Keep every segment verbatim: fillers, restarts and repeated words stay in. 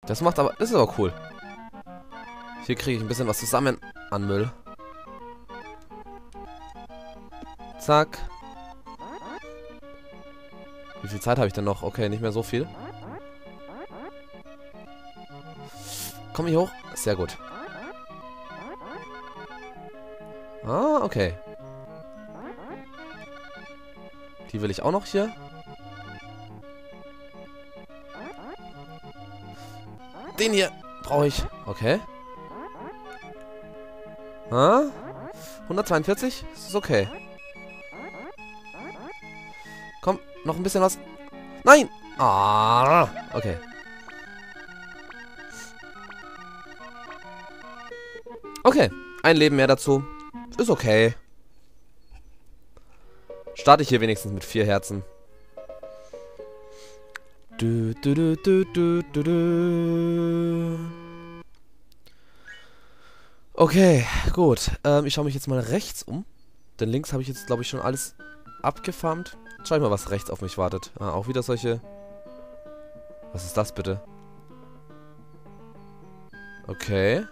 Das macht aber... Das ist aber cool. Hier kriege ich ein bisschen was zusammen an Müll. Zack. Wie viel Zeit habe ich denn noch? Okay, nicht mehr so viel. Komm hier hoch. Sehr gut. Ah, okay. Die will ich auch noch hier. Den hier brauche ich. Okay. Ah? hundertzweiundvierzig? Das ist okay. Komm, noch ein bisschen was. Nein! Ah, okay. Okay, ein Leben mehr dazu. Ist okay. Starte ich hier wenigstens mit vier Herzen. Du, du, du, du, du, du, du. Okay, gut. Ähm, ich schaue mich jetzt mal rechts um. Denn links habe ich jetzt, glaube ich, schon alles abgefarmt. Schau ich mal, was rechts auf mich wartet. Ah, auch wieder solche... Was ist das bitte? Okay.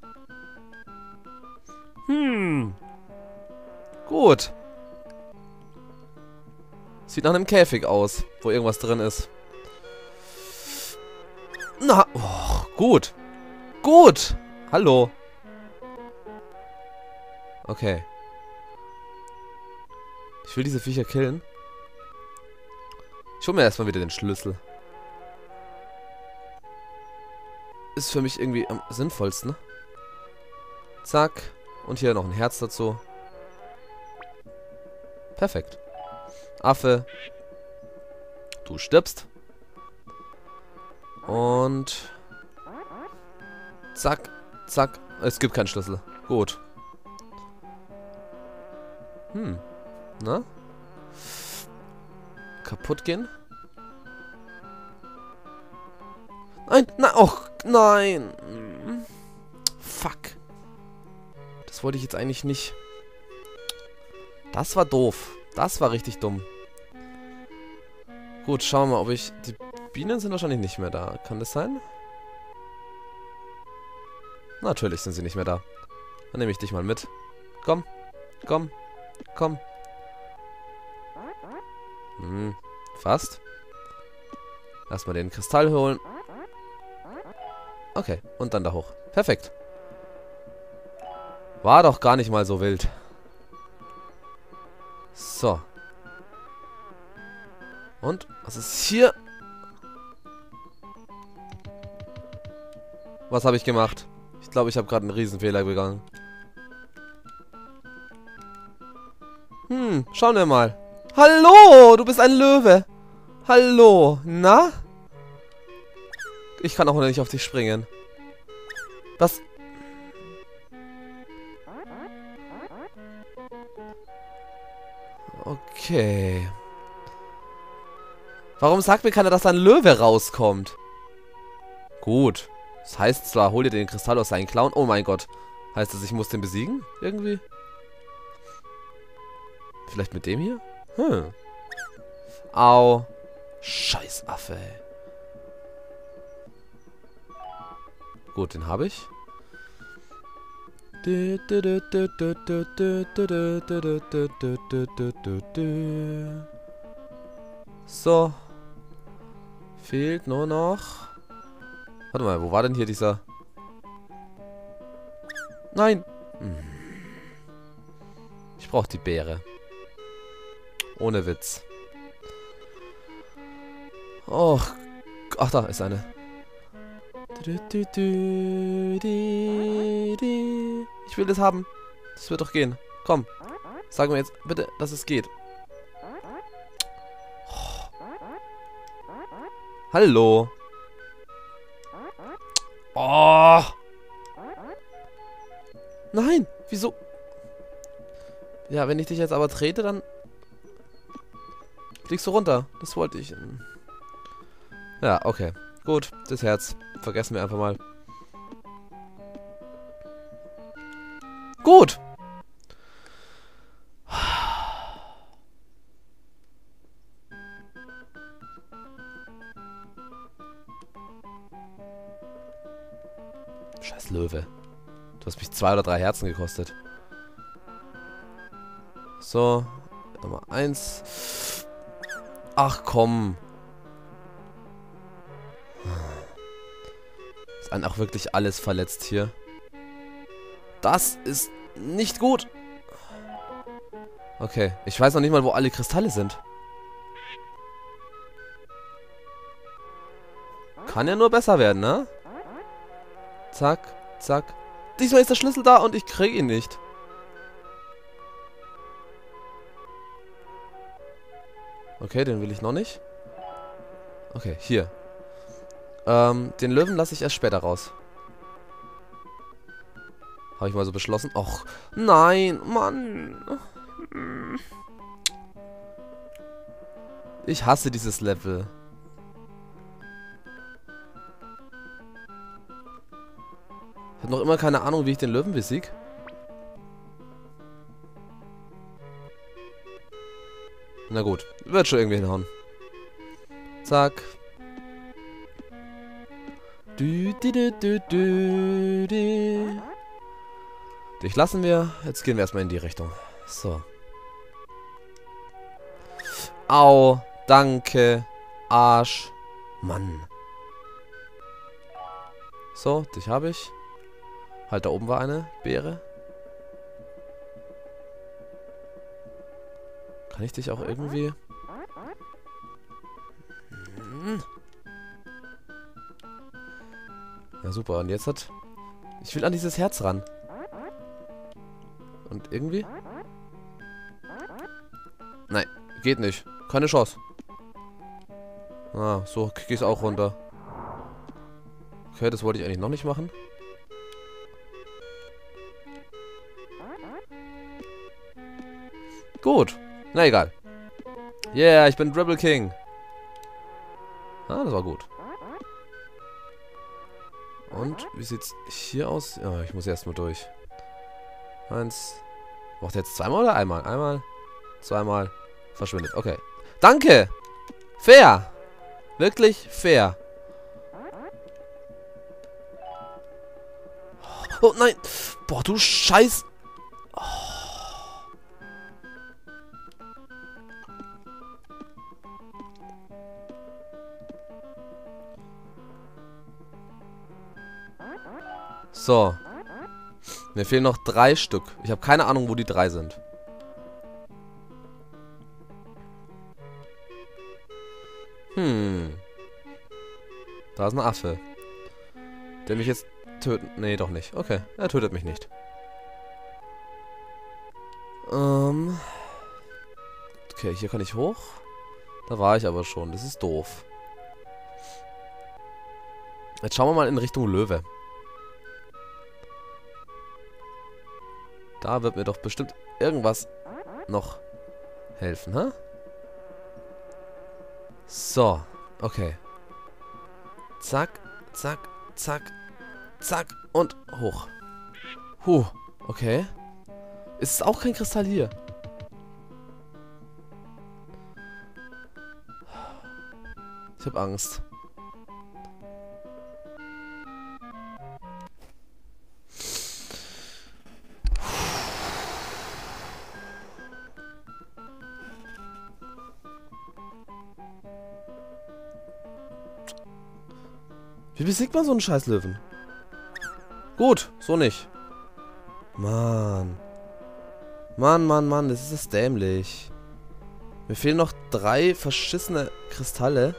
Hm. Gut. Sieht nach einem Käfig aus, wo irgendwas drin ist. Na, oh, gut. Gut. Hallo. Okay. Ich will diese Viecher killen. Ich hole mir erstmal wieder den Schlüssel. Ist für mich irgendwie am sinnvollsten. Zack. Und hier noch ein Herz dazu. Perfekt. Affe. Du stirbst. Und... Zack. Zack. Es gibt keinen Schlüssel. Gut. Hm. Na? Kaputt gehen? Nein! Nein! Och! Nein! Fuck. Das wollte ich jetzt eigentlich nicht. Das war doof. Das war richtig dumm. Gut, schauen wir mal, ob ich... Die Bienen sind wahrscheinlich nicht mehr da. Kann das sein? Natürlich sind sie nicht mehr da. Dann nehme ich dich mal mit. Komm. Komm. Komm. Hm. Fast. Erstmal den Kristall holen. Okay. Und dann da hoch. Perfekt. War doch gar nicht mal so wild. So. Und? Was ist hier? Was habe ich gemacht? Ich glaube, ich habe gerade einen Riesenfehler begangen. Hm, schauen wir mal. Hallo, du bist ein Löwe. Hallo, na? Ich kann auch noch nicht auf dich springen. Was? Okay. Warum sagt mir keiner, dass da ein Löwe rauskommt? Gut. Das heißt zwar, hol dir den Kristall aus seinen Klauen. Oh mein Gott. Heißt das, ich muss den besiegen? Irgendwie? Vielleicht mit dem hier? Hm. Au. Scheiß Affe. Gut, den habe ich. So. Fehlt nur noch... Warte mal, wo war denn hier dieser... Nein! Ich brauche die Beere. Ohne Witz. Och. Ach, da ist eine. Ich will das haben. Das wird doch gehen. Komm. Sag mir jetzt bitte, dass es geht. Oh. Hallo. Oh. Nein. Wieso? Ja, wenn ich dich jetzt aber trete, dann fliegst du runter. Das wollte ich. Ja, okay. Gut, das Herz. Vergessen wir einfach mal. Gut. Scheiß Löwe. Du hast mich zwei oder drei Herzen gekostet. So. Nummer eins. Ach komm. Ist einen auch wirklich alles verletzt hier. Das ist nicht gut. Okay. Ich weiß noch nicht mal, wo alle Kristalle sind. Kann ja nur besser werden, ne? Zack, zack. Diesmal ist der Schlüssel da und ich kriege ihn nicht. Okay, den will ich noch nicht. Okay, hier. Ähm, den Löwen lasse ich erst später raus. Habe ich mal so beschlossen. Och, nein, Mann. Ich hasse dieses Level. Ich habe noch immer keine Ahnung, wie ich den Löwen besiege. Na gut, wird schon irgendwie hinhauen. Zack. Du, du, du, du, du, du. Dich lassen wir. Jetzt gehen wir erstmal in die Richtung. So. Au, danke, Arsch, Mann. So, dich habe ich. Halt, da oben war eine Beere. Kann ich dich auch irgendwie... Hm. Ja, super. Und jetzt hat... Ich will an dieses Herz ran. Und irgendwie... Nein, geht nicht. Keine Chance. Ah, so krieg ich es auch runter. Okay, das wollte ich eigentlich noch nicht machen. Gut. Na egal. Yeah, ich bin Dribble King. Ah, das war gut. Und wie sieht's hier aus? Ja, ich muss erstmal durch. Eins. Macht er jetzt zweimal oder einmal? Einmal. Zweimal. Verschwindet. Okay. Danke! Fair! Wirklich fair. Oh nein! Boah, du Scheiß... Oh. So. Mir fehlen noch drei Stück. Ich habe keine Ahnung, wo die drei sind. Hm. Da ist ein Affe. Der mich jetzt töten... Nee, doch nicht. Okay, er tötet mich nicht. Ähm. Okay, hier kann ich hoch. Da war ich aber schon. Das ist doof. Jetzt schauen wir mal in Richtung Löwe. Da wird mir doch bestimmt irgendwas noch helfen, hä? So, okay. Zack, zack, zack, zack und hoch. Huh, okay. Ist auch kein Kristall hier. Ich hab Angst. Wie besiegt man so einen Scheißlöwen? Gut, so nicht. Mann. Mann, Mann, Mann, das ist dämlich. Mir fehlen noch drei verschissene Kristalle.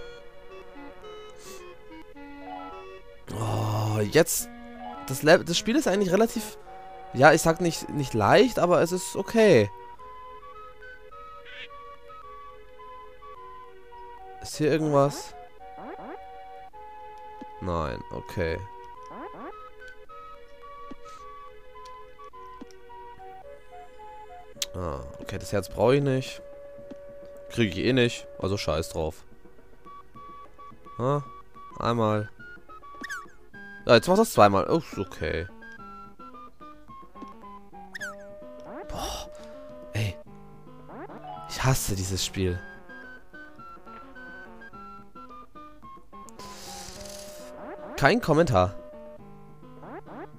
Oh, jetzt... Das, Le das Spiel ist eigentlich relativ... Ja, ich sag nicht, nicht leicht, aber es ist okay. Ist hier irgendwas? Nein, okay. Ah, okay, das Herz brauche ich nicht. Kriege ich eh nicht, also scheiß drauf. Ah, einmal. Ja, jetzt macht das zweimal. Oh, okay. Boah, ey. Ich hasse dieses Spiel. Kein Kommentar.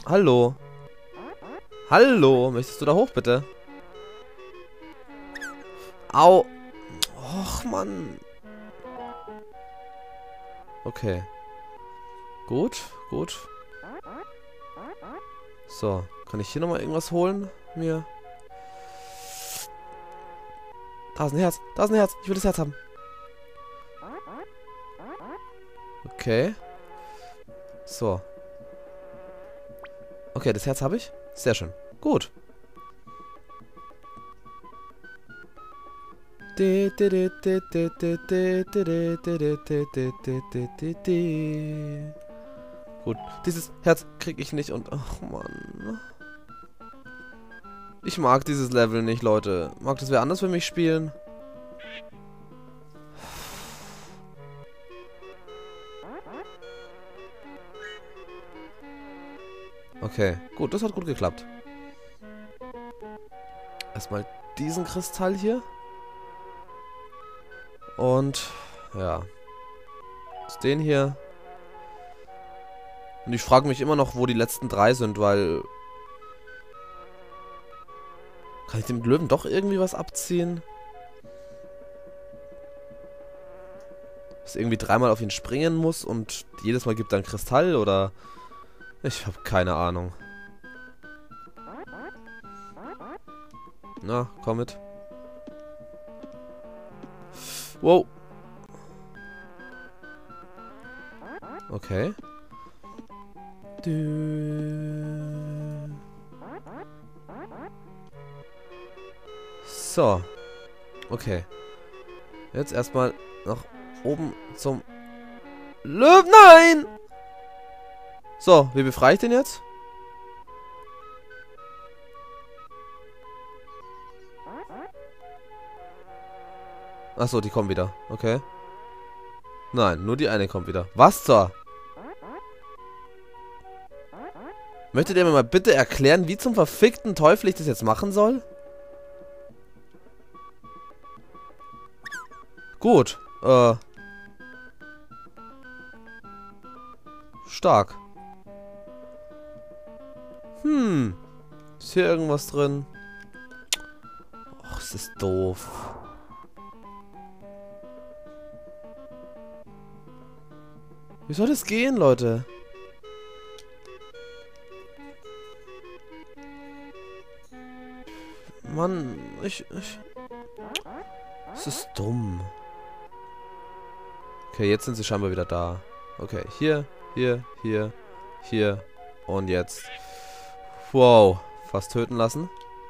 Hallo. Hallo. Möchtest du da hoch, bitte? Au. Och, Mann. Okay. Gut, gut. So. Kann ich hier nochmal irgendwas holen? Mir. Da ist ein Herz. Da ist ein Herz. Ich will das Herz haben. Okay. So. Okay, das Herz habe ich. Sehr schön. Gut. Gut. Dieses Herz kriege ich nicht und... Ach, Mann. Ich mag dieses Level nicht, Leute. Mag das wer anders für mich spielen? Okay, gut, das hat gut geklappt. Erstmal diesen Kristall hier. Und, ja. Ist den hier. Und ich frage mich immer noch, wo die letzten drei sind, weil... Kann ich dem Löwen doch irgendwie was abziehen? Dass irgendwie dreimal auf ihn springen muss und jedes Mal gibt er einen Kristall, oder... Ich habe keine Ahnung. Na, komm mit. Wow. Okay. So. Okay. Jetzt erstmal nach oben zum Löwen. Nein! So, wie befreie ich den jetzt? Achso, die kommen wieder. Okay. Nein, nur die eine kommt wieder. Was zur? Möchtet ihr mir mal bitte erklären, wie zum verfickten Teufel ich das jetzt machen soll? Gut. Äh. Stark. Hm. Ist hier irgendwas drin? Och, es ist doof. Wie soll das gehen, Leute? Mann, ich, ich... Es ist dumm. Okay, jetzt sind sie scheinbar wieder da. Okay, hier, hier, hier, hier und jetzt. Wow, fast töten lassen.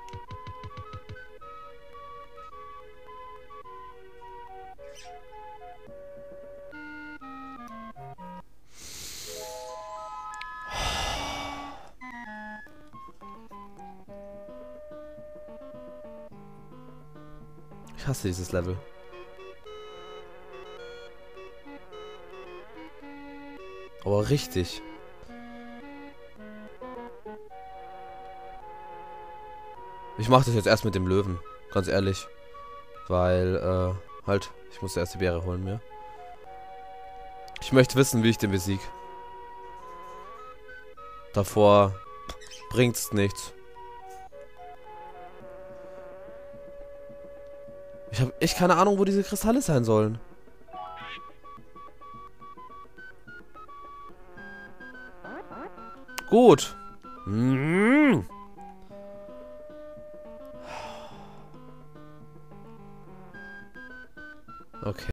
Ich hasse dieses Level. Aber richtig. Ich mache das jetzt erst mit dem Löwen. Ganz ehrlich. Weil, äh, halt, ich muss erst die Beere holen mir. Ich möchte wissen, wie ich den besiege. Davor bringt's nichts. Ich habe echt keine Ahnung, wo diese Kristalle sein sollen. Gut. Mm. Okay.